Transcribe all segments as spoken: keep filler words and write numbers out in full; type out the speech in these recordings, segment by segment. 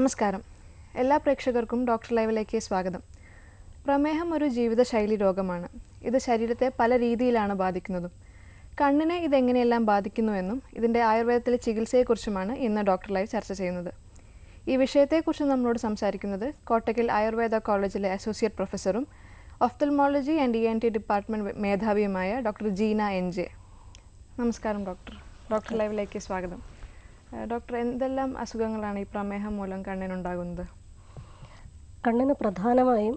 നമസ്കാരം. എല്ലാ പ്രേക്ഷകർക്കും ഡോക്ടർ ലൈവിലേക്ക് സ്വാഗതം. പ്രമേഹം ഒരു ജീവിതശൈലി രോഗമാണ്. ഇത് ശരീരത്തെ പല രീതിയിലാണ് ബാധിക്കുന്നതും. കണ്ണിനെ ഇതെങ്ങനെയെല്ലാം ബാധിക്കുന്നുവെന്നും ഇതിൻ്റെ ആയുർവേദത്തിലെ ചികിത്സയെക്കുറിച്ചുമാണ് ഇന്ന് ഡോക്ടർ ലൈവ് ചർച്ച ചെയ്യുന്നത്. ഈ വിഷയത്തെക്കുറിച്ച് നമ്മളോട് സംസാരിക്കുന്നത് കോട്ടക്കൽ ആയുർവേദ കോളേജിലെ അസോസിയേറ്റ് പ്രൊഫസറും ophthalmology and E N T department മേധാവിയുമായ ഡോക്ടർ ജീന എൻ ജെ. നമസ്കാരം ഡോക്ടർ. ഡോക്ടർ ലൈവിലേക്ക് സ്വാഗതം. ഡോക്ടർ, എന്തെല്ലാം അസുഖങ്ങളാണ് ഈ പ്രമേഹം മൂലം കണ്ണിനുണ്ടാകുന്നത്? കണ്ണിന് പ്രധാനമായും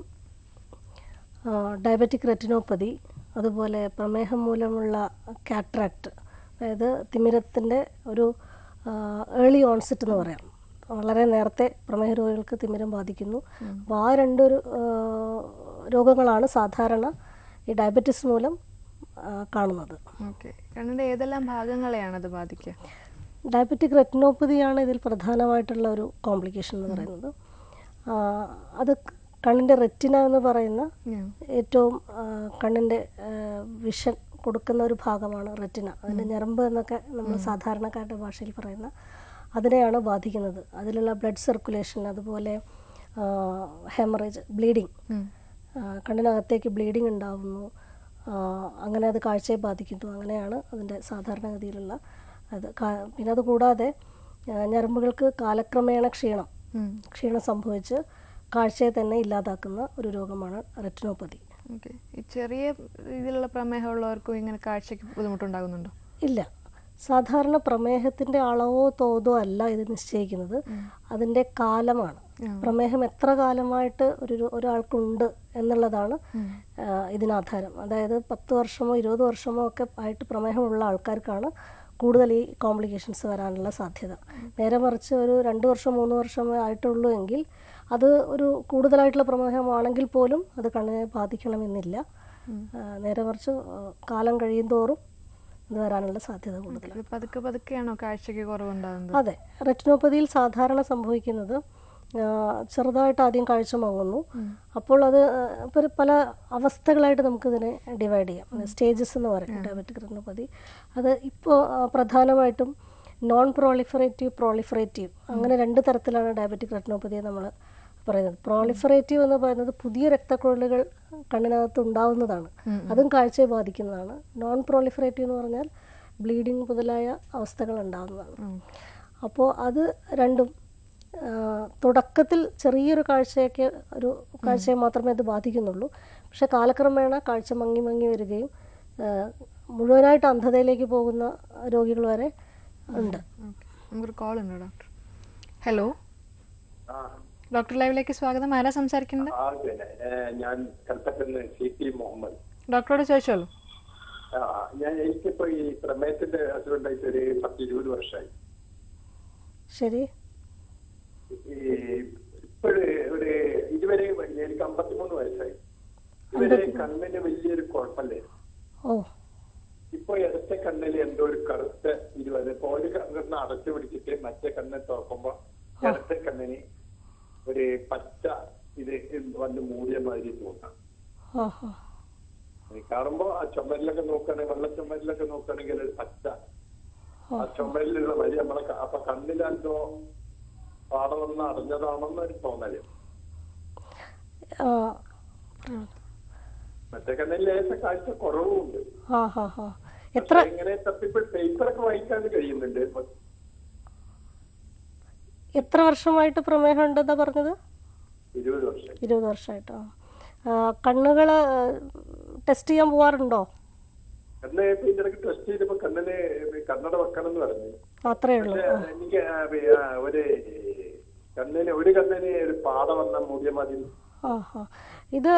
ഡയബറ്റിക് റെറ്റിനോപ്പതി, അതുപോലെ പ്രമേഹം മൂലമുള്ള കാട്രാക്ട്, അതായത് തിമിരത്തിൻ്റെ ഒരു ഏർലി ഓൺസെറ്റ് എന്ന് പറയാം. വളരെ നേരത്തെ പ്രമേഹ രോഗികൾക്ക് തിമിരം ബാധിക്കുന്നു. അപ്പോൾ ആ രണ്ടൊരു രോഗങ്ങളാണ് സാധാരണ ഈ ഡയബറ്റിസ് മൂലം കാണുന്നത്. ഓക്കെ, കണ്ണിൻ്റെ ഏതെല്ലാം ഭാഗങ്ങളെയാണത് ബാധിക്കുക? ഡയബറ്റിക് റെറ്റിനോപ്പതിയാണ് ഇതിൽ പ്രധാനമായിട്ടുള്ള ഒരു കോംപ്ലിക്കേഷൻ എന്ന് പറയുന്നത്. അത് കണ്ണിൻ്റെ റെറ്റിന എന്ന് പറയുന്ന ഏറ്റവും കണ്ണിൻ്റെ വിഷൻ കൊടുക്കുന്ന ഒരു ഭാഗമാണ് റെറ്റിന. അതിൻ്റെ ഞരമ്പ് എന്നൊക്കെ നമ്മൾ സാധാരണക്കാരുടെ ഭാഷയിൽ പറയുന്ന അതിനെയാണ് ബാധിക്കുന്നത്. അതിലുള്ള ബ്ലഡ് സർക്കുലേഷൻ, അതുപോലെ ഹെമറേജ്, ബ്ലീഡിങ്, കണ്ണിനകത്തേക്ക് ബ്ലീഡിങ് ഉണ്ടാകുന്നു. അങ്ങനെ അത് കാഴ്ചയെ ബാധിക്കുന്നു. അങ്ങനെയാണ് അതിൻ്റെ സാധാരണഗതിയിലുള്ള അത്. പിന്നെ അതുകൂടാതെ ഞരമ്പുകൾക്ക് കാലക്രമേണ ക്ഷീണം ക്ഷീണം സംഭവിച്ച് കാഴ്ചയെ തന്നെ ഇല്ലാതാക്കുന്ന ഒരു രോഗമാണ് റെറ്റിനോപ്പതി. ഓക്കെ, ഈ ചെറിയ രീതിയിലുള്ള പ്രമേഹമുള്ളവർക്കും ഇങ്ങനെ കാഴ്ചയ്ക്ക് ബുദ്ധിമുട്ടുണ്ടാകുന്നുണ്ടോ? ഇല്ല. സാധാരണ പ്രമേഹത്തിൻ്റെ അളവോ തോതോ അല്ല ഇത് നിശ്ചയിക്കുന്നത്, അതിൻ്റെ കാലമാണ്. പ്രമേഹം എത്ര കാലമായിട്ട് ഒരു ഒരാൾക്കുണ്ട് എന്നുള്ളതാണ് ഇതിനാധാരം. അതായത് പത്ത് വർഷമോ ഇരുപത് വർഷമോ ഒക്കെ ആയിട്ട് പ്രമേഹമുള്ള ആൾക്കാർക്കാണ് കൂടുതൽ ഈ കോംപ്ലിക്കേഷൻസ് വരാനുള്ള സാധ്യത. നേരെ മറിച്ച് ഒരു രണ്ട് വർഷം മൂന്ന് വർഷമേ ആയിട്ടുള്ളൂ എങ്കിൽ അത് ഒരു കൂടുതലായിട്ടുള്ള പ്രമേഹമാണെങ്കിൽ പോലും അത് കണ്ണിനെ ബാധിക്കണമെന്നില്ല. നേരെ മറിച്ച് കാലം കഴിയും തോറും ഇത് വരാനുള്ള സാധ്യത കൂടുതലാണ്. പതുക്കെ പതുക്കെയാണോ കാഴ്ചയ്ക്ക് കുറവുണ്ടാകുന്നത്? അതെ, റെറ്റിനോപ്പതിയിൽ സാധാരണ സംഭവിക്കുന്നത് ചെറുതായിട്ട് ആദ്യം കാഴ്ച മങ്ങുന്നു. അപ്പോൾ അത് ഇപ്പോൾ പല അവസ്ഥകളായിട്ട് നമുക്കിതിനെ ഡിവൈഡ് ചെയ്യാം. സ്റ്റേജസ് എന്ന് പറയും ഡയബറ്റിക് റെറ്റിനോപ്പതി. അത് ഇപ്പോൾ പ്രധാനമായിട്ടും നോൺ പ്രോളിഫറേറ്റീവ്, പ്രോളിഫറേറ്റീവ്, അങ്ങനെ രണ്ട് തരത്തിലാണ് ഡയബറ്റിക് റെറ്റിനോപ്പതിയെ നമ്മൾ പറയുന്നത്. പ്രോളിഫറേറ്റീവ് എന്ന് പറയുന്നത് പുതിയ രക്തക്കുഴലുകൾ കണ്ണിനകത്ത് ഉണ്ടാവുന്നതാണ്, അതും കാഴ്ചയെ ബാധിക്കുന്നതാണ്. നോൺ പ്രോളിഫറേറ്റീവ് എന്ന് പറഞ്ഞാൽ ബ്ലീഡിങ് മുതലായ അവസ്ഥകൾ ഉണ്ടാകുന്നതാണ്. അപ്പോൾ അത് രണ്ടും തുടക്കത്തിൽ ചെറിയൊരു കാഴ്ചയൊക്കെ ഒരു കാഴ്ചയെ മാത്രമേ അത് ബാധിക്കുന്നുള്ളൂ. പക്ഷെ കാലക്രമേണ കാഴ്ച മങ്ങി മങ്ങി വരികയും മുഴുവനായിട്ട് അന്ധതയിലേക്ക് പോകുന്ന രോഗികൾ വരെ ഉണ്ട്. നമുക്കൊരു കോൾ ഉണ്ട് ഡോക്ടർ. ഹലോ, ഡോക്ടർ ലൈവിലേക്ക് സ്വാഗതം. ആരാ സംസാരിക്കുന്നത്? ഞാൻ കൽപ്പറ്റന്ന് സി പി മുഹമ്മദ്. ഡോക്ടറോട് ചോദിച്ചോളൂ. ഞാൻ എനിക്കിപ്പോ ഈ പ്രമേഹത്തിന്റെ അസുഖം ഉണ്ടായിട്ട് ഒരു പത്ത് ഇരുപത് വർഷമായി. ശരി. ഇപ്പോഴ് ഒരു ഇതുവരെ എനിക്ക് അമ്പത്തിമൂന്ന് വയസ്സായി. ഇതുവരെ കണ്ണിന് വലിയൊരു കുഴപ്പമില്ലേ. ഇപ്പൊ ഇടത്തെ കണ്ണില് എന്തോ ഒരു കറുത്ത ഇരുപത് ഇപ്പൊ ഒരു കണ്ണിന് അടച്ചു പിടിച്ചിട്ട് മറ്റേ കണ്ണിനെ തുറക്കുമ്പോ ഇടത്തെ കണ്ണിന് ഒരു പച്ച ഇത് വന്ന് മൂടിയ മാതിരി തോന്നാം. കാണുമ്പോ ആ ചുമരിലൊക്കെ നോക്കുകയാണെങ്കിൽ വെള്ള ചുമരിലൊക്കെ നോക്കുകയാണെങ്കിൽ ഒരു പച്ച ആ ചുമരിലുള്ള വരി നമ്മളെ അപ്പൊ കണ്ണിലെന്തോ പാടവന്ന് അടഞ്ഞതാണെന്നൊരു തോന്നല്. മറ്റേ കണ്ണിൽ ലേശ കാഴ്ച കുറവുണ്ട്. ഇങ്ങനെ തപ്പിപ്പോൾ പേപ്പറൊക്കെ വായിക്കാൻ കഴിയുന്നുണ്ട്. എത്ര വർഷമായിട്ട് പ്രമേഹം ഉണ്ടെന്നാ പറഞ്ഞത്? ഇരുപത് വർഷം. ഇരുപത് വർഷമായിട്ടോ. കണ്ണുകൾ ടെസ്റ്റ് ചെയ്യാൻ പോവാറുണ്ടോ? കണ്ണ് ഇതിനൊക്കെ ടെസ്റ്റ് ചെയ്തപ്പോ കണ്ണിന് കണ്ണട വെക്കണം എന്ന് പറഞ്ഞു. അത്രേ ഉള്ളൂ. എനിക്ക് ഒരു കണ്ണിന് ഒരു കണ്ണിന് ഒരു പാട വന്ന മൂടിയ മാതിരി. ഇത്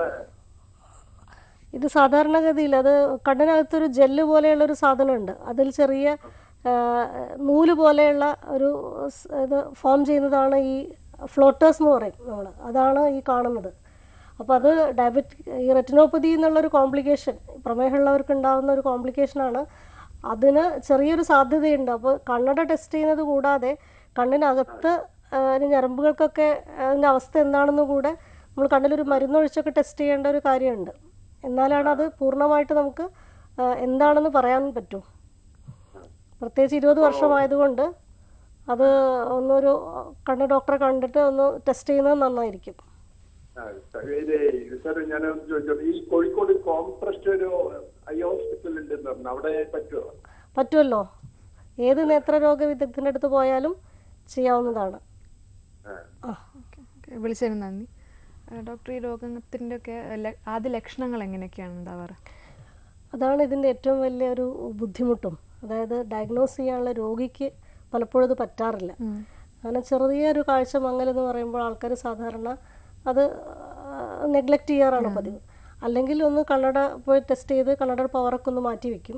ഇത് സാധാരണഗതിയിൽ അത് കണ്ണിനകത്തൊരു ജെല്ല് പോലെയുള്ളൊരു സാധനമുണ്ട്. അതിൽ ചെറിയ നൂല് പോലെയുള്ള ഒരു ഇത് ഫോം ചെയ്യുന്നതാണ് ഈ ഫ്ലോട്ടേഴ്സ് എന്ന് പറയും നമ്മൾ. അതാണ് ഈ കാണുന്നത്. അപ്പോൾ അത് ഡയബറ്റിക് ഈ റെറ്റിനോപ്പതി എന്നുള്ളൊരു കോംപ്ലിക്കേഷൻ, പ്രമേഹമുള്ളവർക്ക് ഉണ്ടാകുന്ന ഒരു കോംപ്ലിക്കേഷനാണ്. അതിന് ചെറിയൊരു സാധ്യതയുണ്ട്. അപ്പോൾ കണ്ണട ടെസ്റ്റ് ചെയ്യുന്നത് കൂടാതെ കണ്ണിനകത്ത് ഞരമ്പുകൾക്കൊക്കെ അതിൻ്റെ അവസ്ഥ എന്താണെന്ന് കൂടെ നമ്മൾ കണ്ണിലൊരു മരുന്നൊഴിച്ചൊക്കെ ടെസ്റ്റ് ചെയ്യേണ്ട ഒരു കാര്യമുണ്ട്. എന്നാലാണ് അത് പൂർണ്ണമായിട്ട് നമുക്ക് എന്താണെന്ന് പറയാൻ പറ്റൂ. പ്രത്യേകിച്ച് ഇരുപത് വർഷമായതുകൊണ്ട് അത് ഒന്നൊരു കണ്ണ് ഡോക്ടറെ കണ്ടിട്ട് ഒന്ന് ടെസ്റ്റ് ചെയ്യുന്നത് നന്നായിരിക്കും. സാർ ഞാൻ ചോദിച്ചത് ഈ കോഴിക്കോട് കോംട്രസ്റ്റ് ഒരു ഐ ഹോസ്പിറ്റൽ ഉണ്ടെന്ന് പറഞ്ഞു, അവിടെ പറ്റുമോ? പറ്റുമല്ലോ, ഏത് നേത്രരോഗ വിദഗ്ധൻ്റെ അടുത്ത് പോയാലും ചെയ്യാവുന്നതാണ്. വിളിച്ചതിന് നന്ദി ഡോക്ടർ. ഈ രോഗത്തിൻ്റെ ഒക്കെ ആദ്യ ലക്ഷണങ്ങൾ എങ്ങനെയൊക്കെയാണ് ഉണ്ടാവാറ്? അതാണ് ഇതിൻ്റെ ഏറ്റവും വലിയൊരു ബുദ്ധിമുട്ടും. അതായത് ഡയഗ്നോസ് ചെയ്യാനുള്ള രോഗിക്ക് പലപ്പോഴും ഇത് പറ്റാറില്ല. അങ്ങനെ ചെറിയൊരു കാഴ്ച മങ്ങലെന്ന് പറയുമ്പോൾ ആൾക്കാർ സാധാരണ അത് നെഗ്ലക്റ്റ് ചെയ്യാറാണ് പതിവ്. അല്ലെങ്കിൽ ഒന്ന് കണ്ണട പോയി ടെസ്റ്റ് ചെയ്ത് കണ്ണടയുടെ പവറൊക്കെ ഒന്ന് മാറ്റി വയ്ക്കും.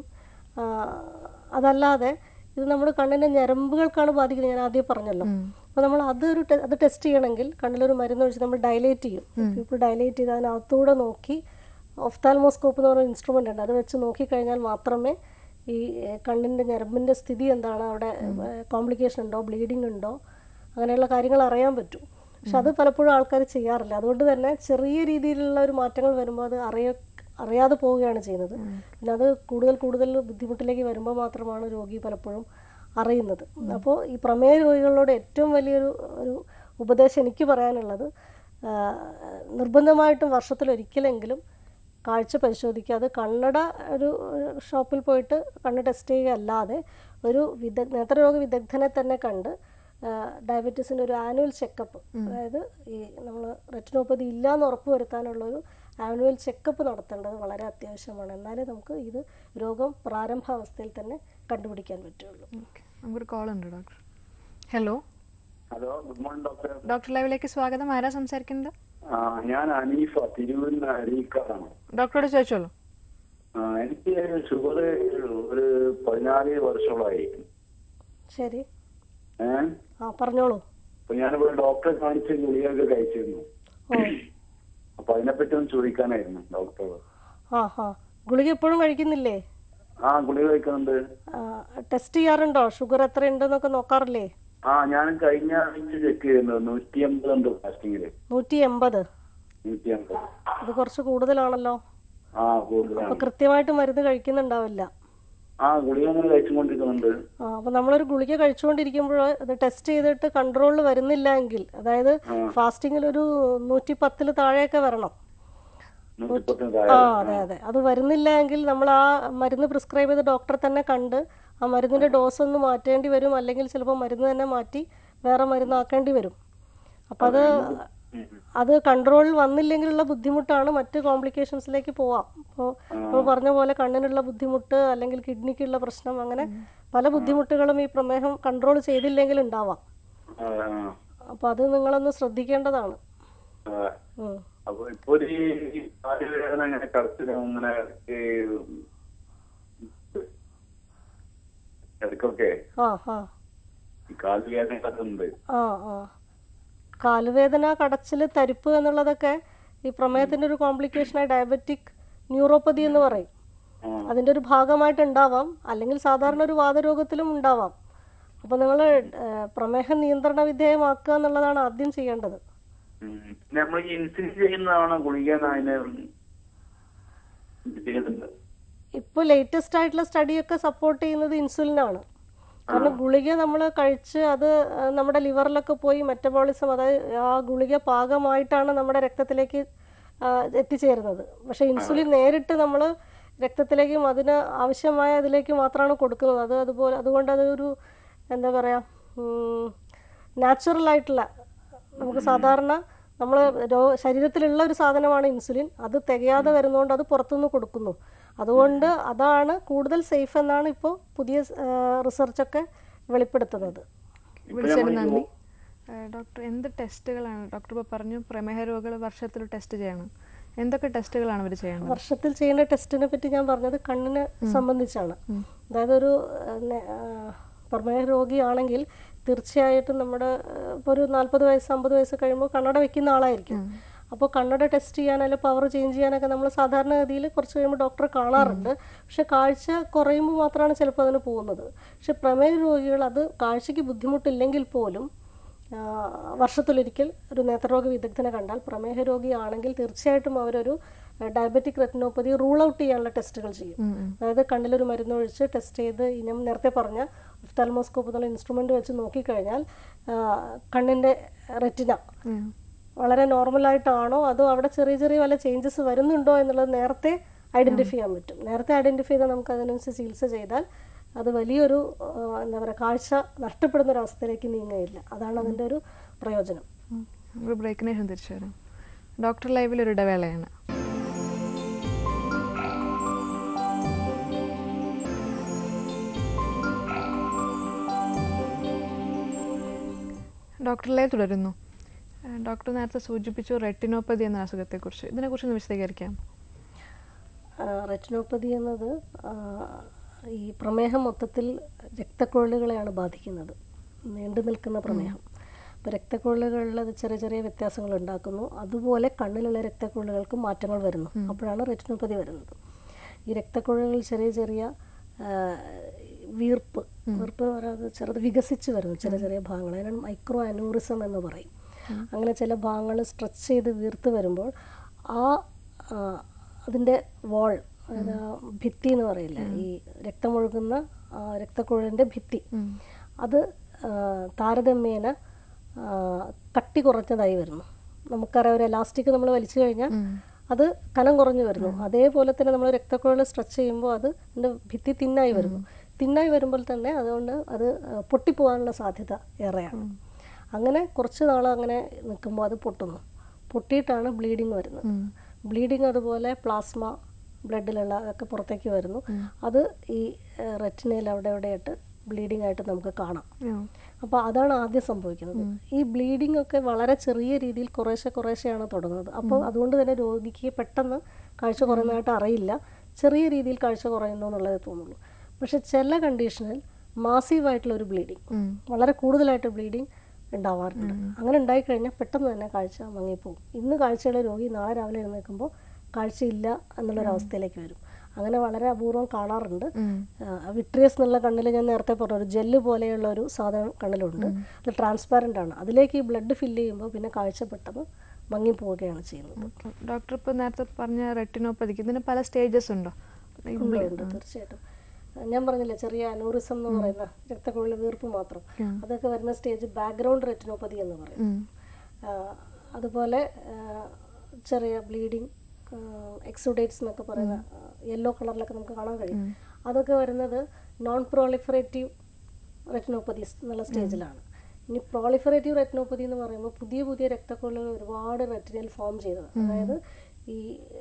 അതല്ലാതെ ഇത് നമ്മൾ കണ്ണിൻ്റെ ഞരമ്പുകൾക്കാണ് ബാധിക്കുന്നത്, ഞാൻ ആദ്യം പറഞ്ഞല്ലോ. അപ്പോൾ നമ്മൾ അതൊരു അത് ടെസ്റ്റ് ചെയ്യണമെങ്കിൽ കണ്ണിലൊരു മരുന്ന് ഒഴിച്ച് നമ്മൾ ഡയലേറ്റ് ചെയ്യും. ഇപ്പോൾ ഡയലേറ്റ് ചെയ്ത് അതിനകത്തൂടെ നോക്കി ഒഫ്താൽമോസ്കോപ്പ് എന്ന് പറയുന്ന ഇൻസ്ട്രുമെൻ്റ് ഉണ്ട്, അത് വെച്ച് നോക്കിക്കഴിഞ്ഞാൽ മാത്രമേ ഈ കണ്ണിൻ്റെ ഞരമ്പിൻ്റെ സ്ഥിതി എന്താണ്, അവിടെ കോംപ്ലിക്കേഷൻ ഉണ്ടോ, ബ്ലീഡിങ് ഉണ്ടോ, അങ്ങനെയുള്ള കാര്യങ്ങൾ അറിയാൻ പറ്റും. പക്ഷെ അത് പലപ്പോഴും ആൾക്കാർ ചെയ്യാറില്ല. അതുകൊണ്ട് തന്നെ ചെറിയ രീതിയിലുള്ള ഒരു മാറ്റങ്ങൾ വരുമ്പോൾ അത് അറിയ അറിയാതെ പോവുകയാണ് ചെയ്യുന്നത്. പിന്നെ അത് കൂടുതൽ കൂടുതൽ ബുദ്ധിമുട്ടിലേക്ക് വരുമ്പോൾ മാത്രമാണ് രോഗി പലപ്പോഴും അറിയുന്നത്. അപ്പോൾ ഈ പ്രമേയ രോഗികളോട് ഏറ്റവും വലിയൊരു ഒരു ഉപദേശം എനിക്ക് പറയാനുള്ളത്, നിർബന്ധമായിട്ടും വർഷത്തിലൊരിക്കലെങ്കിലും കാഴ്ച പരിശോധിക്കാതെ കണ്ണട ഒരു ഷോപ്പിൽ പോയിട്ട് കണ്ണ് ടെസ്റ്റ് ചെയ്യുക അല്ലാതെ ഒരു വിദഗ്ധ നേത്രരോഗ വിദഗ്ധനെ തന്നെ കണ്ട് ഡയബറ്റീസിൻ്റെ ഒരു ആനുവൽ ചെക്കപ്പ്, അതായത് ഈ നമ്മൾ റെറ്റിനോപ്പതി ഇല്ല എന്ന് ഉറപ്പ് വരുത്താനുള്ളൊരു ആനുവൽ ചെക്കപ്പ് നടത്തേണ്ടത് വളരെ അത്യാവശ്യമാണ്. എന്നാലേ നമുക്ക് ഇത് രോഗം പ്രാരംഭാവസ്ഥയിൽ തന്നെ കണ്ടുപിടിക്കാൻ പറ്റുള്ളൂ. നമുക്കൊരു കോൾ ഉണ്ട് doctor. Hello hello, good morning doctor. Doctor ലൈവിലേക്ക് സ്വാഗതം. ആരാ സംസാരിക്കുന്നത്? ഞാൻ അനീഫ, തിരുവല്ല അരീക്കാണ്. ഡോക്ടറോട് ചോദിച്ചോളൂ. എനിക്ക് ഷുഗർ ഒരു പതിനാല് വർഷമായി. ശരി, ഏഹ് ആ പറഞ്ഞോളൂ. അപ്പൊ ഞാനിവിടെ ഡോക്ടറെ കാണിച്ച് ഗുളികയൊക്കെ കഴിച്ചിരുന്നു. അപ്പൊ അതിനെപ്പറ്റി ഒന്ന് ചോദിക്കാനായിരുന്നു ഡോക്ടർ. ആ ഹാ ഗുളിക എപ്പോഴും കഴിക്കുന്നില്ലേ? ആ, ഗുളിക കഴിക്കുന്നുണ്ട്. ടെസ്റ്റ് ചെയ്യാറുണ്ടോ? ഷുഗർ എത്ര ഉണ്ടെന്നൊക്കെ നോക്കാറില്ലേ? ആ, ഞാൻ കഴിഞ്ഞ ആഴ്ച ചെക്ക് ചെയ്യുന്നു. നൂറ്റി എൺപത് ഉണ്ട് ഫാസ്റ്റിങ്ങില്. നൂറ്റി എൺപത് നൂറ്റി എൺപത് അത് കുറച്ച് കൂടുതലാണല്ലോ. ആ, കൂടുതലാണ്. അപ്പൊ കൃത്യമായിട്ട് മരുന്ന് കഴിക്കുന്നുണ്ടാവില്ല. ആ, ഗുളിക അങ്ങനെ കഴിച്ചുകൊണ്ടിരിക്കുന്നുണ്ട്. ആ, അപ്പൊ നമ്മളൊരു ഗുളിക കഴിച്ചുകൊണ്ടിരിക്കുമ്പോൾ അത് ടെസ്റ്റ് ചെയ്തിട്ട് കൺട്രോളിൽ വരുന്നില്ല എങ്കിൽ, അതായത് ഫാസ്റ്റിങ്ങിൽ ഒരു നൂറ്റി പത്തില് താഴെയൊക്കെ വരണം. ആ അതെ അതെ അത് വരുന്നില്ല എങ്കിൽ നമ്മൾ ആ മരുന്ന് പ്രിസ്ക്രൈബ് ചെയ്ത് ഡോക്ടറെ തന്നെ കണ്ട് ആ മരുന്നിന്റെ ഡോസ് ഒന്ന് മാറ്റേണ്ടി വരും. അല്ലെങ്കിൽ ചിലപ്പോൾ മരുന്ന് തന്നെ മാറ്റി വേറെ മരുന്നാക്കേണ്ടി വരും. അപ്പം അത് അത് കൺട്രോളിൽ വന്നില്ലെങ്കിലുള്ള ബുദ്ധിമുട്ടാണ്, മറ്റ് കോംപ്ലിക്കേഷൻസിലേക്ക് പോവാം. അപ്പോൾ നമ്മൾ പറഞ്ഞ പോലെ കണ്ണിനുള്ള ബുദ്ധിമുട്ട് അല്ലെങ്കിൽ കിഡ്നിക്കുള്ള പ്രശ്നം, അങ്ങനെ പല ബുദ്ധിമുട്ടുകളും ഈ പ്രമേഹം കൺട്രോൾ ചെയ്തില്ലെങ്കിൽ ഉണ്ടാവാം. അപ്പോൾ അത് നിങ്ങളൊന്ന് ശ്രദ്ധിക്കേണ്ടതാണ്. അപ്പൊ ഇപ്പൊ അങ്ങനെ കടച്ചിലും അങ്ങനെ ഇടയ്ക്കൊക്കെ കാലുവേദന ആ ആ കാലുവേദന, കടച്ചില്, തരിപ്പ് എന്നുള്ളതൊക്കെ ഈ പ്രമേഹത്തിന്റെ ഒരു കോംപ്ലിക്കേഷനായി ഡയബറ്റിക് ന്യൂറോപ്പതി എന്ന് പറയും. അതിന്റെ ഒരു ഭാഗമായിട്ട് ഉണ്ടാവാം, അല്ലെങ്കിൽ സാധാരണ ഒരു വാതരോഗത്തിലും ഉണ്ടാവാം. അപ്പൊ നിങ്ങൾ പ്രമേഹം നിയന്ത്രണ വിധേയമാക്കുക എന്നുള്ളതാണ് ആദ്യം ചെയ്യേണ്ടത്. നമ്മൾ ഇൻസുലിൻ ചെയ്യുന്നതാണ് ഗുളിക. ഇപ്പൊ ലേറ്റസ്റ്റ് ആയിട്ടുള്ള സ്റ്റഡിയൊക്കെ സപ്പോർട്ട് ചെയ്യുന്നത് ഇൻസുലിനാണ്. കാരണം ഗുളിക നമ്മൾ കഴിച്ച് അത് നമ്മുടെ ലിവറിലൊക്കെ പോയി മെറ്റബോളിസം, അതായത് ആ ഗുളിക പാകമായിട്ടാണ് നമ്മുടെ രക്തത്തിലേക്ക് എത്തിച്ചേരുന്നത്. പക്ഷെ ഇൻസുലിൻ നേരിട്ട് നമ്മൾ രക്തത്തിലേക്കും അതിന് ആവശ്യമായ അതിലേക്ക് മാത്രമാണ് കൊടുക്കുന്നത്. അത് അതുപോലെ അതുകൊണ്ട് അതൊരു എന്താ പറയുക, നാച്ചുറൽ ആയിട്ടുള്ള, നമുക്ക് സാധാരണ നമ്മൾ ശരീരത്തിലുള്ള ഒരു സാധനമാണ് ഇൻസുലിൻ. അത് തികയാതെ വരുന്നതുകൊണ്ട് അത് പുറത്തുനിന്ന് കൊടുക്കുന്നു. അതുകൊണ്ട് അതാണ് കൂടുതൽ സേഫ് എന്നാണ് ഇപ്പോൾ പുതിയ റിസർച്ചൊക്കെ വെളിപ്പെടുത്തുന്നത്. വിളിച്ചതിന് നന്ദി ഡോക്ടർ. എന്ത് ടെസ്റ്റുകളാണ് ഡോക്ടർ ഇപ്പോൾ പറഞ്ഞു? പ്രമേഹ രോഗികൾ വർഷത്തിൽ ടെസ്റ്റ് ചെയ്യണം. എന്തൊക്കെ ടെസ്റ്റുകളാണ് അവർ ചെയ്യേണ്ടത്? വർഷത്തിൽ ചെയ്യേണ്ട ടെസ്റ്റിനെ പറ്റി ഞാൻ പറഞ്ഞത് കണ്ണിനെ സംബന്ധിച്ചാണ്. അതായത് ഒരു പ്രമേഹ രോഗിയാണെങ്കിൽ തീർച്ചയായിട്ടും നമ്മുടെ ഇപ്പോൾ ഒരു നാൽപ്പത് വയസ്സ് അമ്പത് വയസ്സ് കഴിയുമ്പോൾ കണ്ണട വെക്കുന്ന ആളായിരിക്കും. അപ്പോൾ കണ്ണട ടെസ്റ്റ് ചെയ്യാൻ അല്ലെങ്കിൽ പവർ ചേഞ്ച് ചെയ്യാനൊക്കെ നമ്മൾ സാധാരണഗതിയിൽ കുറച്ച് കഴിയുമ്പോൾ ഡോക്ടറെ കാണാറുണ്ട്. പക്ഷെ കാഴ്ച കുറയുമ്പോൾ മാത്രമാണ് ചിലപ്പോൾ അതിന് പോകുന്നത്. പക്ഷെ പ്രമേഹ രോഗികൾ അത് കാഴ്ചയ്ക്ക് ബുദ്ധിമുട്ടില്ലെങ്കിൽ പോലും വർഷത്തിലൊരിക്കൽ ഒരു നേത്രരോഗ വിദഗ്ധനെ കണ്ടാൽ, പ്രമേഹ രോഗിയാണെങ്കിൽ തീർച്ചയായിട്ടും അവരൊരു ഡയബറ്റിക് റെറ്റിനോപ്പതി റൂൾ ഔട്ട് ചെയ്യാനുള്ള ടെസ്റ്റുകൾ ചെയ്യും. അതായത് കണ്ണിലൊരു മരുന്നൊഴിച്ച് ടെസ്റ്റ് ചെയ്ത് ഇനം നേരത്തെ പറഞ്ഞ ഒഫ്താൽമോസ്കോപ്പ് എന്നുള്ള ഇൻസ്ട്രുമെൻ്റ് വെച്ച് നോക്കിക്കഴിഞ്ഞാൽ കണ്ണിൻ്റെ റെറ്റിന വളരെ നോർമലായിട്ടാണോ അതോ അവിടെ ചെറിയ ചെറിയ വല്ല ചേഞ്ചസ് വരുന്നുണ്ടോ എന്നുള്ളത് നേരത്തെ ഐഡൻറ്റിഫൈ ചെയ്യാൻ പറ്റും. നേരത്തെ ഐഡൻറ്റിഫൈ ചെയ്താൽ നമുക്ക് അതിനനുസരിച്ച് ചികിത്സ ചെയ്താൽ അത് വലിയൊരു എന്താ പറയുക കാഴ്ച നഷ്ടപ്പെടുന്ന ഒരവസ്ഥയിലേക്ക് നീങ്ങുകയില്ല. അതാണ് അതിൻ്റെ ഒരു പ്രയോജനം. ഒരു ബ്രേക്കിന് ശേഷം തിരിച്ചു വരാം. ഡോക്ടർ ലൈവിൽ ഒരു ഇടവേളയാണ്. ഡോക്ടർ ലൈവ് തുടരുന്നു. ഡോക്ടർ നേരത്തെ സൂചിപ്പിച്ചു റെറ്റിനോപ്പതി എന്ന അസുഖത്തെക്കുറിച്ച്. ഇതിനെക്കുറിച്ച് ഒന്ന് വിശദീകരിക്കാം. റെറ്റിനോപ്പതി എന്നത് ഈ പ്രമേഹം മൊത്തത്തിൽ രക്തക്കുഴലുകളെയാണ് ബാധിക്കുന്നത്, നീണ്ടു നിൽക്കുന്ന പ്രമേഹം. അപ്പോൾ രക്തക്കുഴലുകളിൽ അത് ചെറിയ ചെറിയ വ്യത്യാസങ്ങൾ ഉണ്ടാക്കുന്നു. അതുപോലെ കണ്ണിലുള്ള രക്തക്കുഴലുകൾക്ക് മാറ്റങ്ങൾ വരുന്നു. അപ്പോഴാണ് റെറ്റിനോപ്പതി വരുന്നത്. ഈ രക്തക്കുഴലുകളിൽ ചെറിയ ചെറിയ വീർപ്പ് വീർപ്പ് പറയാതെ ചെറുത് വികസിച്ച് വരുന്നു ചെറിയ ചെറിയ ഭാഗങ്ങൾ. അതിനാണ് മൈക്രോ അനൂറിസം എന്ന് പറയും. അങ്ങനെ ചില ഭാഗങ്ങൾ സ്ട്രെച്ച് ചെയ്ത് വീർത്ത് വരുമ്പോൾ ആ അതിൻ്റെ വാൾ, ഭിത്തി എന്ന് പറയില്ല, ഈ രക്തമൊഴുകുന്ന രക്തക്കുഴലിൻ്റെ ഭിത്തി, അത് താരതമ്യേന കട്ടി കുറഞ്ഞതായി വരുന്നു. നമുക്കറിയാം ഒരു എലാസ്റ്റിക് നമ്മൾ വലിച്ചു കഴിഞ്ഞാൽ അത് കനം കുറഞ്ഞു വരുന്നു. അതേപോലെ തന്നെ നമ്മൾ രക്തക്കുഴൽ സ്ട്രെച്ച് ചെയ്യുമ്പോൾ അത് അതിൻ്റെ ഭിത്തി തിന്നായി വരുന്നു. തിന്നായി വരുമ്പോൾ തന്നെ അതുകൊണ്ട് അത് പൊട്ടിപ്പോകാനുള്ള സാധ്യത ഏറെയാണ്. അങ്ങനെ കുറച്ച് നാൾ അങ്ങനെ നിൽക്കുമ്പോൾ അത് പൊട്ടുന്നു. പൊട്ടിയിട്ടാണ് ബ്ലീഡിങ് വരുന്നത്. ബ്ലീഡിങ് അതുപോലെ പ്ലാസ്മ ബ്ലഡിലുള്ള അതൊക്കെ പുറത്തേക്ക് വരുന്നു. അത് ഈ റെറ്റിനയിൽ അവിടെ എവിടെയായിട്ട് ബ്ലീഡിങ് ആയിട്ട് നമുക്ക് കാണാം. അപ്പോൾ അതാണ് ആദ്യം സംഭവിക്കുന്നത്. ഈ ബ്ലീഡിംഗ് ഒക്കെ വളരെ ചെറിയ രീതിയിൽ കുറേശ്ശെ കുറേശ്ശെയാണ് തുടങ്ങുന്നത്. അപ്പോൾ അതുകൊണ്ട് തന്നെ രോഗിക്ക് പെട്ടെന്ന് കാഴ്ച കുറയുന്നതായിട്ട് അറിയില്ല. ചെറിയ രീതിയിൽ കാഴ്ച കുറയുന്നു എന്നുള്ളതേ തോന്നുള്ളൂ. പക്ഷെ ചില കണ്ടീഷനിൽ മാസീവായിട്ടുള്ളൊരു ബ്ലീഡിങ്, വളരെ കൂടുതലായിട്ട് ബ്ലീഡിങ് ഉണ്ടാവാറുണ്ട്. അങ്ങനെ ഉണ്ടായിക്കഴിഞ്ഞാൽ പെട്ടെന്ന് തന്നെ കാഴ്ച മങ്ങിപ്പോകും. ഇന്ന് കാഴ്ചയുള്ള രോഗി നാളെ രാവിലെ എഴുന്നേൽക്കുമ്പോൾ കാഴ്ചയില്ല എന്നുള്ളൊരവസ്ഥയിലേക്ക് വരും. അങ്ങനെ വളരെ അപൂർവം കാണാറുണ്ട്. വിട്രിയസ് എന്നുള്ള കണ്ണിൽ ഞാൻ നേരത്തെ പറഞ്ഞ ഒരു ജെല്ല് പോലെയുള്ള ഒരു സാധനം കണ്ണിലുണ്ട്. അത് ട്രാൻസ്പാരൻ്റ് ആണ്. അതിലേക്ക് ഈ ബ്ലഡ് ഫില്ല് ചെയ്യുമ്പോൾ പിന്നെ കാഴ്ച പെട്ടെന്ന് മങ്ങിപ്പോവുകയാണ് ചെയ്യുന്നത്. ഡോക്ടർ ഇപ്പോൾ നേരത്തെ പറഞ്ഞ റെറ്റിനോപ്പതിക്ക് ഇതിന് പല സ്റ്റേജസ് ഉണ്ടോ? ഉണ്ട്, തീർച്ചയായിട്ടും. ഞാൻ പറഞ്ഞില്ലേ ചെറിയ അനൂറിസം എന്ന് പറയുന്ന രക്തക്കുഴൽ വീർപ്പ് മാത്രം, അതൊക്കെ വരുന്ന സ്റ്റേജ് ബാക്ക്ഗ്രൗണ്ട് റെറ്റിനോപ്പതി എന്ന് പറയും. അതുപോലെ ചെറിയ ബ്ലീഡിങ്, എക്സുഡേറ്റ്സ് എന്നൊക്കെ പറയുന്ന യെല്ലോ കളറിലൊക്കെ നമുക്ക് കാണാൻ കഴിയും. അതൊക്കെ വരുന്നത് നോൺ പ്രോളിഫറേറ്റീവ് റെറ്റിനോപ്പതീസ് എന്നുള്ള സ്റ്റേജിലാണ്. ഇനി പ്രോളിഫറേറ്റീവ് റെറ്റിനോപ്പതി എന്ന് പറയുമ്പോൾ പുതിയ പുതിയ രക്തക്കുഴലുകൾ ഒരുപാട് റെറ്റിനയിൽ ഫോം ചെയ്തത്. അതായത് ഈ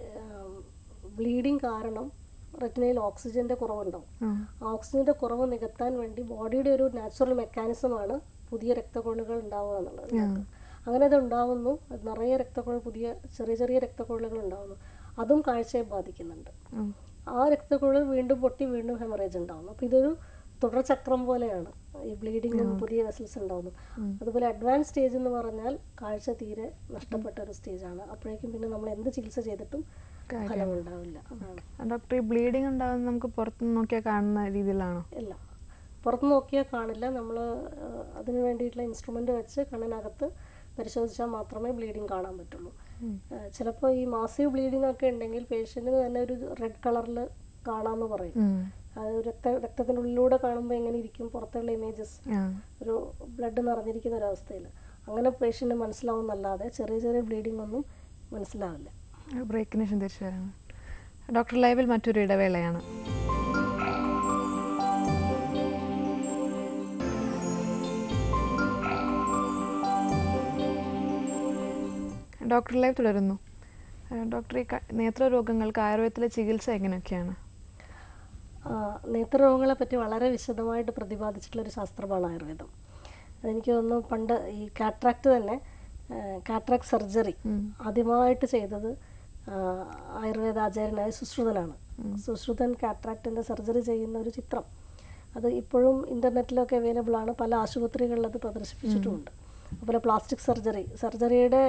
ബ്ലീഡിങ് കാരണം റെറ്റിനയിൽ ഓക്സിജൻ്റെ കുറവുണ്ടാവും. ആ ഓക്സിജൻ്റെ കുറവ് നികത്താൻ വേണ്ടി ബോഡിയുടെ ഒരു നാച്ചുറൽ മെക്കാനിസമാണ് പുതിയ രക്തക്കുഴലുകൾ ഉണ്ടാവുക എന്നുള്ളത്. അങ്ങനെ അത് ഉണ്ടാവുന്നു. നിറയെ രക്തക്കുഴൽ, പുതിയ ചെറിയ ചെറിയ രക്തക്കുഴലുകൾ ഉണ്ടാവുന്നു. അതും കാഴ്ചയെ ബാധിക്കുന്നുണ്ട്. ആ രക്തക്കുഴൽ വീണ്ടും പൊട്ടി വീണ്ടും ഹെമറേജ് ഉണ്ടാവുന്നു. അപ്പോൾ ഇതൊരു തുടർചക്രം പോലെയാണ് ഈ ബ്ലീഡിങ്ങും പുതിയ വെസൽസ് ഉണ്ടാവുന്നു. അതുപോലെ അഡ്വാൻസ് സ്റ്റേജ് എന്ന് പറഞ്ഞാൽ കാഴ്ച തീരെ നഷ്ടപ്പെട്ട ഒരു സ്റ്റേജാണ്. അപ്പോഴേക്കും പിന്നെ നമ്മൾ എന്ത് ചികിത്സ ചെയ്തിട്ടും ഫലമുണ്ടാവില്ല. ഡോക്ടർ, ഈ ബ്ലീഡിങ് ഉണ്ടാകുന്നത് നമുക്ക് പുറത്തുനിന്ന് നോക്കിയാൽ കാണുന്ന രീതിയിലാണോ? ഇല്ല, പുറത്ത് നോക്കിയാൽ കാണില്ല. നമ്മൾ അതിന് വേണ്ടിയിട്ടുള്ള ഇൻസ്ട്രുമെൻ്റ് വെച്ച് കണ്ണിനകത്ത് പരിശോധിച്ചാൽ മാത്രമേ ബ്ലീഡിങ് കാണാൻ പറ്റുള്ളൂ. ചിലപ്പോൾ ഈ മാസീവ് ബ്ലീഡിംഗ് ഒക്കെ ഉണ്ടെങ്കിൽ പേഷ്യൻറ്റിന് തന്നെ ഒരു റെഡ് കളറിൽ കാണാമെന്ന് പറയും. അത് രക്ത രക്തത്തിൻ്റെ ഉള്ളിലൂടെ കാണുമ്പോൾ എങ്ങനെ ഇരിക്കും പുറത്തുള്ള ഇമേജസ്, ഒരു ബ്ലഡ് നിറഞ്ഞിരിക്കുന്ന ഒരവസ്ഥയിൽ അങ്ങനെ പേഷ്യൻറ്റ് മനസ്സിലാവുന്നല്ലാതെ ചെറിയ ചെറിയ ബ്ലീഡിംഗ് ഒന്നും മനസ്സിലാവില്ല. ബ്രേക്കിന് ശേഷം തിരിച്ചു വരാണ്. ഡോക്ടർ ലൈവിൽ മറ്റൊരു ഇടവേളയാണ്. ഡോക്ടർ ലൈവ് തുടരുന്നു. ഡോക്ടർ, ഈ നേത്രരോഗങ്ങൾക്ക് ആയുർവേദത്തിലെ ചികിത്സ എങ്ങനെയൊക്കെയാണ്? നേത്രരോഗങ്ങളെ പറ്റി വളരെ വിശദമായിട്ട് പ്രതിപാദിച്ചിട്ടുള്ളൊരു ശാസ്ത്രമാണ് ആയുർവേദം. അതെനിക്ക് തോന്നുന്നു പണ്ട് ഈ കാട്രാക്ട് തന്നെ, കാട്രാക്ട് സർജറി ആദ്യമായിട്ട് ചെയ്തത് ആയുർവേദ ആചാര്യനായ സുശ്രുതനാണ്. സുശ്രുതൻ കാട്രാക്റ്റിൻ്റെ സർജറി ചെയ്യുന്ന ഒരു ചിത്രം അത് ഇപ്പോഴും ഇൻ്റർനെറ്റിലൊക്കെ അവൈലബിൾ ആണ്. പല ആശുപത്രികളിൽ അത് പ്രദർശിപ്പിച്ചിട്ടുമുണ്ട്. അതുപോലെ പ്ലാസ്റ്റിക് സർജറി, സർജറിയുടെ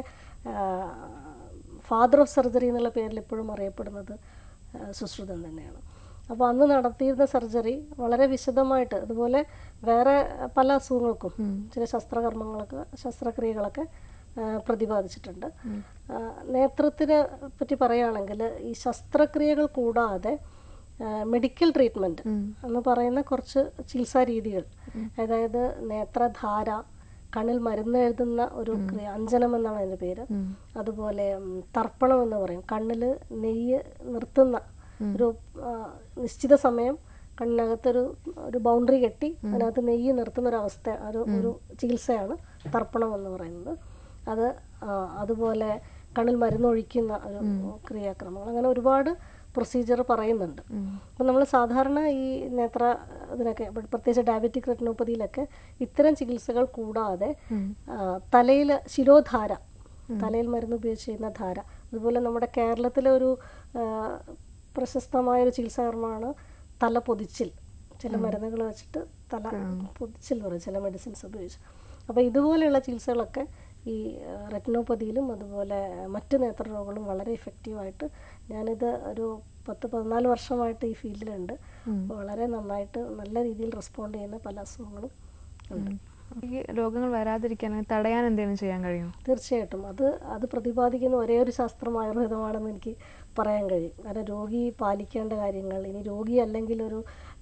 ഫാദർ ഓഫ് സർജറി എന്നുള്ള പേരിൽ ഇപ്പോഴും അറിയപ്പെടുന്നത് സുശ്രുതൻ തന്നെയാണ്. അപ്പോൾ അന്ന് നടത്തിയിരുന്ന സർജറി വളരെ വിശദമായിട്ട്, അതുപോലെ വേറെ പല അസുഖങ്ങൾക്കും ചില ശസ്ത്രകർമ്മങ്ങളൊക്കെ ശസ്ത്രക്രിയകളൊക്കെ പ്രതിപാദിച്ചിട്ടുണ്ട്. നേത്രത്തിനെ പറ്റി പറയുകയാണെങ്കിൽ ഈ ശസ്ത്രക്രിയകൾ കൂടാതെ മെഡിക്കൽ ട്രീറ്റ്മെൻറ്റ് എന്ന് പറയുന്ന കുറച്ച് ചികിത്സാ രീതികൾ, അതായത് നേത്രധാര, കണ്ണിൽ മരുന്ന് എഴുതുന്ന ഒരു ക്രിയ, അഞ്ജനം എന്നാണ് അതിൻ്റെ പേര്. അതുപോലെ തർപ്പണം എന്ന് പറയും, കണ്ണിൽ നെയ്യ് നിർത്തുന്ന ഒരു നിശ്ചിത സമയം കണ്ണിനകത്തൊരു ഒരു ബൗണ്ടറി കെട്ടി അതിനകത്ത് നെയ്യ് നിർത്തുന്ന ഒരു അവസ്ഥ, ഒരു ഒരു ചികിത്സയാണ് തർപ്പണം എന്ന് പറയുന്നത്. അത് അതുപോലെ കണ്ണിൽ മരുന്നൊഴിക്കുന്ന ഒരു ക്രിയാക്രമങ്ങൾ, അങ്ങനെ ഒരുപാട് പ്രൊസീജിയർ പറയുന്നുണ്ട്. അപ്പം നമ്മൾ സാധാരണ ഈ നേത്ര ഇതിനൊക്കെ പ്രത്യേകിച്ച് ഡയബറ്റിക് റെറ്റിനോപ്പതിയിലൊക്കെ ഇത്തരം ചികിത്സകൾ കൂടാതെ തലയിൽ ശിരോധാര, തലയിൽ മരുന്ന് ഉപയോഗിച്ച് ചെയ്യുന്ന ധാര, അതുപോലെ നമ്മുടെ കേരളത്തിലെ ഒരു പ്രശസ്തമായൊരു ചികിത്സാകർമ്മമാണ് തല പൊതിച്ചിൽ. ചില മരുന്നുകൾ വെച്ചിട്ട് തല പൊതിച്ചിൽ പറയും, ചില മെഡിസിൻസ് ഉപയോഗിച്ച്. അപ്പോൾ ഇതുപോലെയുള്ള ചികിത്സകളൊക്കെ ഈ റെറ്റിനോപ്പതിയിലും അതുപോലെ മറ്റ് നേത്രരോഗങ്ങളും വളരെ ഇഫക്റ്റീവായിട്ട്, ഞാനിത് ഒരു പത്ത് പതിനാല് വർഷമായിട്ട് ഈ ഫീൽഡിലുണ്ട്. വളരെ നന്നായിട്ട് നല്ല രീതിയിൽ റെസ്പോണ്ട് ചെയ്യുന്ന പല അസുഖങ്ങളും ഉണ്ട്. ഈ രോഗങ്ങൾ വരാതിരിക്കാൻ തടയാൻ എന്തെങ്കിലും ചെയ്യാൻ കഴിയും? തീർച്ചയായിട്ടും അത് അത് പ്രതിപാദിക്കുന്ന ഒരേ ഒരു ശാസ്ത്രം ആയുർവേദമാണെന്ന് എനിക്ക് പറയാൻ കഴിയും. കാരണം രോഗി പാലിക്കേണ്ട കാര്യങ്ങൾ, ഇനി രോഗി അല്ലെങ്കിൽ ഒരു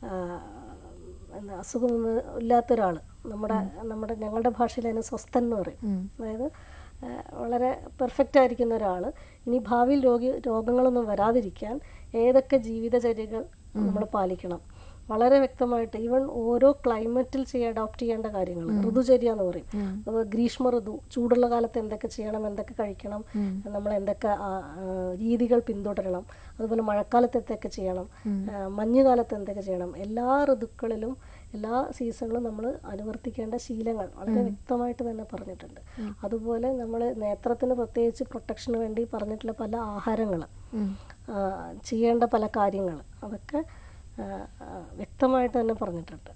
എന്താ അസുഖമൊന്നും ഇല്ലാത്തൊരാൾ, നമ്മുടെ നമ്മുടെ ഞങ്ങളുടെ ഭാഷയിൽ അതിന് സ്വസ്ഥൻ എന്ന് പറയും. അതായത് വളരെ പെർഫെക്റ്റ് ആയിരിക്കുന്ന ഒരാൾ ഇനി ഭാവിയിൽ രോഗി രോഗങ്ങളൊന്നും വരാതിരിക്കാൻ ഏതൊക്കെ ജീവിതചര്യകൾ നമ്മൾ പാലിക്കണം, വളരെ വ്യക്തമായിട്ട് ഈവൻ ഓരോ ക്ലൈമറ്റിൽ ചെയ്യാൻ അഡോപ്റ്റ് ചെയ്യേണ്ട കാര്യങ്ങൾ, ഋതുചര്യ എന്ന് പറയും. അപ്പോൾ ഗ്രീഷ്മ ഋതു, ചൂടുള്ള കാലത്ത് എന്തൊക്കെ ചെയ്യണം, എന്തൊക്കെ കഴിക്കണം, നമ്മൾ എന്തൊക്കെ രീതികൾ പിന്തുടരണം, അതുപോലെ മഴക്കാലത്ത് എന്തൊക്കെ ചെയ്യണം, മഞ്ഞുകാലത്ത് എന്തൊക്കെ ചെയ്യണം, എല്ലാ ഋതുക്കളിലും എല്ലാ സീസണിലും നമ്മൾ അനുവർത്തിക്കേണ്ട ശീലങ്ങൾ വളരെ വ്യക്തമായിട്ട് തന്നെ പറഞ്ഞിട്ടുണ്ട്. അതുപോലെ നമ്മൾ നേത്രത്തിന് പ്രത്യേകിച്ച് പ്രൊട്ടക്ഷന് വേണ്ടി പറഞ്ഞിട്ടുള്ള പല ആഹാരങ്ങൾ, ചെയ്യേണ്ട പല കാര്യങ്ങൾ, അതൊക്കെ വ്യക്തമായിട്ട് തന്നെ പറഞ്ഞിട്ടുണ്ട്.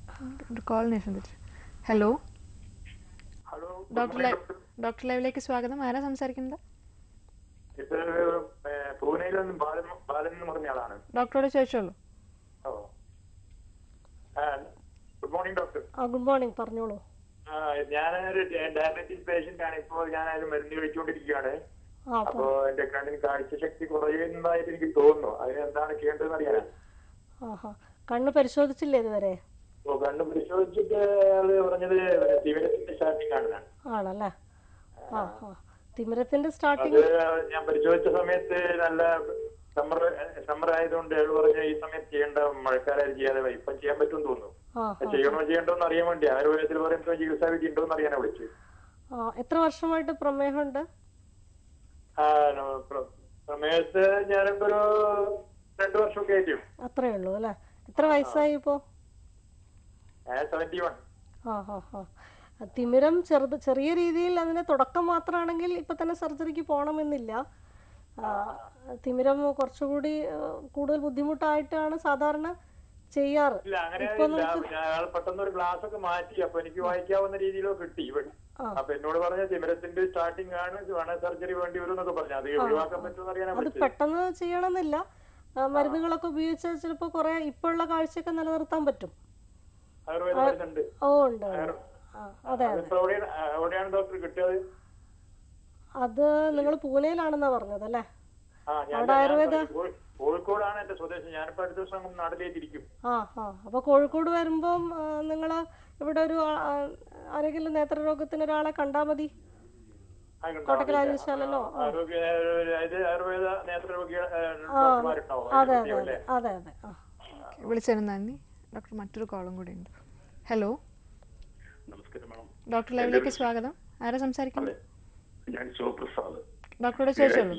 ഹലോ, ഡോക്ടർ ലൈവ് ഡോക്ടർ ലൈവിലേക്ക് സ്വാഗതം. ആരാ സംസാരിക്കുന്നത്? ഡോക്ടറോട് ചോദിച്ചോളൂ. Good morning doctor. Good morning, പറഞ്ഞോളൂ. ഞാനൊരു ഡയബറ്റീസ് പേഷ്യന്റ് ആണ്. ഇപ്പോൾ ഞാൻ അതിന് മരുന്ന് കഴിച്ചുകൊണ്ടിരിക്കുകയാണ്. അപ്പോ എന്റെ കണ്ണിന് കാഴ്ചശക്തി കുറയുന്നതായിട്ട് എനിക്ക് തോന്നുന്നു. അതിന് എന്താണ് ചെയ്യേണ്ടതെന്ന് അറിയാനാ. കണ്ണ് പരിശോധിച്ചില്ലേ ഇതുവരെ? ഓ, കണ്ണ് പരിശോധിച്ചിട്ട് അയാള് പറഞ്ഞത് തിമിരത്തിന്റെ സ്റ്റാർട്ടിംഗ് ആണെന്നാണ്. ആണല്ലേ? ആ ആ തിമിരത്തിന്റെ സ്റ്റാർട്ടിംഗ് ഞാൻ പരിശോധിച്ച സമയത്ത് നല്ല സമ്മർ സമ്മർ ആയതുകൊണ്ട് അയാൾ പറഞ്ഞ ഈ സമയത്ത് ചെയ്യേണ്ട, മഴക്കാലം ചെയ്യാതെ ഇപ്പം ചെയ്യാൻ പറ്റുമെന്ന് തോന്നുന്നു. ചെയ്യണോ ചെയ്യണ്ടോന്ന് അറിയാൻ വേണ്ടി ആയുർവേദത്തിൽ പറയുമ്പോൾ ചികിത്സാ വിധി ഉണ്ടോന്ന് അറിയാനാ വിളിച്ചു. എത്ര വർഷമായിട്ട് പ്രമേഹമുണ്ട്? പ്രമേഹത്ത് ഞാനിപ്പോ ഒരു രണ്ടു വർഷമൊക്കെ ആയിട്ടും. അത്രേ ഉള്ളൂ അല്ലെ? എത്ര വയസ്സായി ഇപ്പോ? Seventy one. ആ ഹാ ഹാ തിമിരം ചെറുത് ചെറിയ രീതിയിൽ അതിന്റെ തുടക്കം മാത്രമാണെങ്കിൽ ഇപ്പൊ തന്നെ സർജറിക്ക് പോകണമെന്നില്ല. തിമിരം കുറച്ചുകൂടി കൂടുതൽ ബുദ്ധിമുട്ടായിട്ടാണ് സാധാരണ ചെയ്യാറ്. പെട്ടെന്ന് ഒരു ഗ്ലാസ് ഒക്കെ മാറ്റി, അപ്പൊ എനിക്ക് വായിക്കാവുന്ന രീതിയിലോ കിട്ടി. അപ്പൊ എന്നോട് പറഞ്ഞ തിമിരത്തിന്റെ സ്റ്റാർട്ടിംഗ് ആണ്, സർജറി വേണ്ടി വരും എന്നൊക്കെ പറഞ്ഞു. അത് ഒഴിവാക്കാൻ പറ്റുമെന്ന് അറിയാനാ. അത് പെട്ടെന്ന് ചെയ്യണമെന്നില്ല. മരുന്നുകളൊക്കെ ഉപയോഗിച്ചാൽ ചിലപ്പോ കുറെ ഇപ്പോഴുള്ള കാഴ്ചയൊക്കെ നിലനിർത്താൻ പറ്റും. ഓ ഉണ്ട്. അതെ അതെ. അത് നിങ്ങൾ പൂനെയിലാണെന്നാ പറഞ്ഞത് അല്ലേ? അവിടെ ആയുർവേദ കോഴിക്കോടാണ് എന്റെ സ്വദേശം. ഞാനിപ്പോ അടുത്ത ദിവസം നാട്ടിലേക്കിരിക്കും. ആ ആ അപ്പൊ കോഴിക്കോട് വരുമ്പം നിങ്ങള് ഇവിടെ ഒരു ആരെങ്കിലും നേത്രരോഗത്തിന് ഒരാളെ കണ്ടാ മതി. കോട്ടക്കൽ ആര്യശാലോ? അതെ അതെ അതെ അതെ. വിളിച്ചതിന് നന്ദി ഡോക്ടർ. മറ്റൊരു കോളും കൂടി ഉണ്ട്. ഹലോ, നമസ്കാരം മാഡം. ഡോക്ടർ ലൈവിലേക്ക് സ്വാഗതം. ആരാ സംസാരിക്കുന്നത്? ഞാൻ ശിവപ്രസാദ്. ഡോക്ടറോട് ചോദിച്ചോളൂ.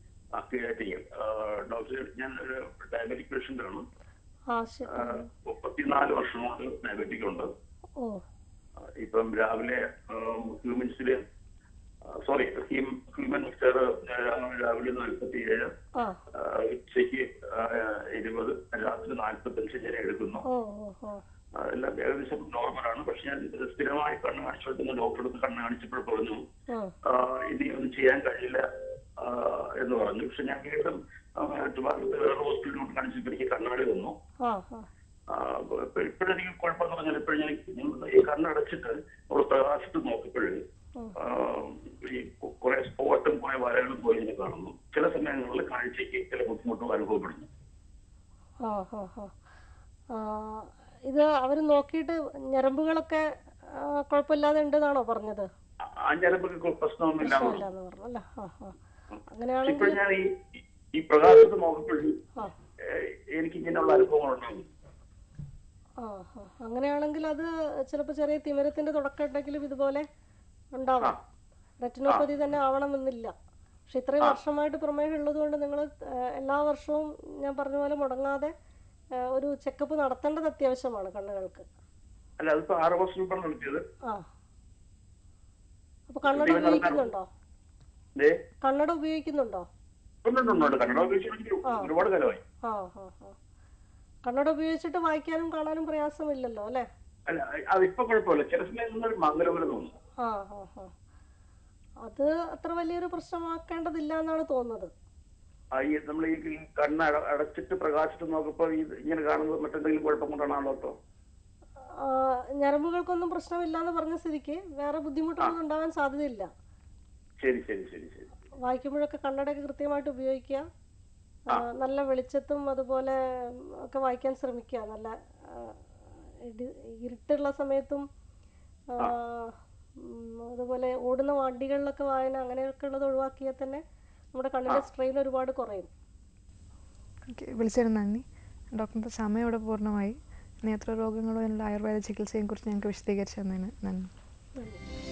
ഡോക്ടർ, ഞാൻ ഒരു ഡയബറ്റിക് പേഷ്യന്റ് ആണ്. മുപ്പത്തിനാല് വർഷമാണ് ഡയബറ്റിക് ഉണ്ട്. ഇപ്പം രാവിലെ ഹ്യൂമൻസില് സോറി ഹ്യൂമൻ മിക്സർ രാവിലെ നാൽപ്പത്തി ഏഴ്, ഉച്ചയ്ക്ക് ഇരുപത്, രാത്രി നാൽപ്പത്തഞ്ച് ഞാൻ എടുക്കുന്നു. എല്ലാം ഏകദേശം നോർമലാണ്. പക്ഷെ ഞാൻ സ്ഥിരമായി കണ്ണ് കാണിച്ചിട്ടുന്ന ഡോക്ടറെ അടുത്ത് കണ്ണ് കാണിച്ചപ്പോൾ പറഞ്ഞു ഇനി ഒന്നും ചെയ്യാൻ കഴിയില്ല എന്ന് പറഞ്ഞു. പക്ഷെ ഞാൻ വീണ്ടും വേറെ ഹോസ്പിറ്റലിലോട്ട് കാണിച്ചപ്പോൾ എനിക്ക് കണ്ണാടി വന്നു. ഇപ്പോഴെനിക്ക് കുഴപ്പമെന്ന് പറഞ്ഞാൽ ഇപ്പോഴും ഞാൻ ഈ കണ്ണടച്ചിട്ട് അവിടെ പ്രകാശത്ത് നോക്കുമ്പോഴേ ഈ കുറെ സ്പോട്ടും കുറെ വരകളും പോലെ ഞാൻ കാണുന്നു. ചില സമയങ്ങളിൽ കാഴ്ചയ്ക്ക് ചില ബുദ്ധിമുട്ടും അനുഭവപ്പെടുന്നു. ആ ഹാ ഹാ ഇത് അവർ നോക്കിയിട്ട് ഞരമ്പുകളൊക്കെ ആ, കുഴപ്പമില്ലാതെ ഉണ്ടെന്നാണോ പറഞ്ഞത്? ആ ഞരമ്പൊക്കെ പ്രശ്നമൊന്നുമില്ല ഇല്ലാന്ന് പറഞ്ഞു അല്ലേ? ആ ആ അങ്ങനെയാണെങ്കിൽ ഇപ്പോൾ ഞാൻ ഈ ഈ പ്രകാശത്ത് നോക്കുമ്പോഴും ആ എനിക്ക് ഇങ്ങനെയുള്ള അനുഭവങ്ങളുണ്ടാകും. ആ ആ അങ്ങനെയാണെങ്കിൽ അത് ചിലപ്പോൾ ചെറിയ തിമിരത്തിന്റെ തുടക്കം ഉണ്ടെങ്കിലും ഇതുപോലെ ഉണ്ടാവാം. റെറ്റിനോപ്പതി തന്നെ ആവണമെന്നില്ല. പക്ഷെ ഇത്രയും വർഷമായിട്ട് പ്രമേഹം ഉള്ളത് കൊണ്ട് നിങ്ങൾ എല്ലാ വർഷവും ഞാൻ പറഞ്ഞ പോലെ മുടങ്ങാതെ ആ, ഒരു ചെക്കപ്പ് നടത്തേണ്ടത് അത്യാവശ്യമാണ് കണ്ണുകൾക്ക്. അല്ല അതിപ്പോ ആറ് വർഷം മുമ്പാണ് നടത്തിയത്. ആ അപ്പൊ കണ്ണട ഉപയോഗിക്കുന്നുണ്ടോ? ദേ, കണ്ണട ഉപയോഗിക്കുന്നുണ്ടോ? ഉണ്ട്, ഉണ്ട്, ഉണ്ട്. കന്നഡ ഉപയോഗിച്ചിട്ട് ഒരുപാട് കാലമായി. ആ ആ ആ കണ്ണട ഉപയോഗിച്ചിട്ട് വായിക്കാനും കാണാനും പ്രയാസമില്ലല്ലോ അല്ലേ? അല്ല അതിപ്പോ കുഴപ്പമില്ല. ചില സമയം നിന്നൊരു മംഗലം പോലെ തോന്നുന്നു. ആ ആ ആ അത് അത്ര വലിയൊരു പ്രശ്നമാക്കേണ്ടതില്ല എന്നാണ് തോന്നുന്നത്. ആ ഈ നമ്മൾ ഈ കണ്ണ് അട- അടച്ചിട്ട് പ്രകാശിച്ച് നോക്കുമ്പോ ഈ ഇങ്ങനെ കാണുന്നത് മറ്റെന്തെങ്കിലും കുഴപ്പം കൊണ്ടാണല്ലോ ഇപ്പൊ? ആ, ഞരമ്പുകൾക്കൊന്നും പ്രശ്നമില്ല എന്ന് പറഞ്ഞ സ്ഥിതിക്ക് വേറെ ബുദ്ധിമുട്ടൊന്നും ഉണ്ടാവാൻ സാധ്യതയില്ല. ശരി ശരി ശരി ശരി വായിക്കുമ്പോഴൊക്കെ കണ്ണടയൊക്കെ കൃത്യമായിട്ട് ഉപയോഗിക്കുക. ആ, നല്ല വെളിച്ചത്തും അതുപോലെ ഒക്കെ വായിക്കാൻ ശ്രമിക്കുക. നല്ല ആ, ഇടി- ഇരുട്ടുള്ള സമയത്തും ആ, ഉം, അതുപോലെ ഓടുന്ന വണ്ടികളിലൊക്കെ വായന അങ്ങനെയൊക്കെ ഉള്ളത് ഒഴിവാക്കിയാൽ തന്നെ നമ്മുടെ കണ്ണിന്റെ സ്ട്രെയിൻ ഒരുപാട് കുറയും. ഓക്കെ, വിളിച്ചതിന് നന്ദി. ഡോക്ടറിൻ്റെ സമയം ഇവിടെ പൂർണ്ണമായി. നേത്രരോഗങ്ങളോ അതിനുള്ള ആയുർവേദ ചികിത്സയെക്കുറിച്ച് ഞങ്ങൾക്ക് വിശദീകരിച്ചു തന്നതിന് നന്ദി. നന്ദി.